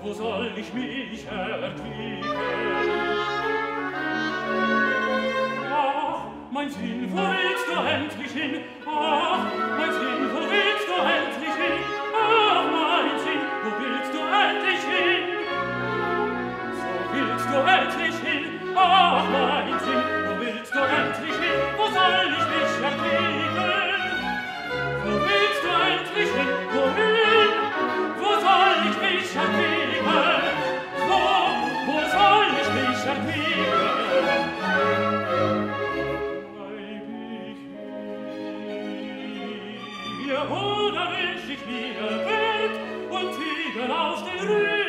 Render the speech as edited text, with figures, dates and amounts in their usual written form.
wo soll ich mich erquicken? Ach, mein Sinn, wo willst du endlich hin? Ach, mein Sinn, wo willst du endlich hin? Ach, mein Sinn, wo willst du endlich hin? So willst du endlich hin? Ach, mein Sinn, wo willst du endlich hin? Wo soll ich mich erquicken? Wo willst du endlich hin? Wohin? Wo soll ich mich erquicken? Wo soll ich mich erquicken? Bleib ich hier, oder will ich mir weg und fliegen aus den Rücken?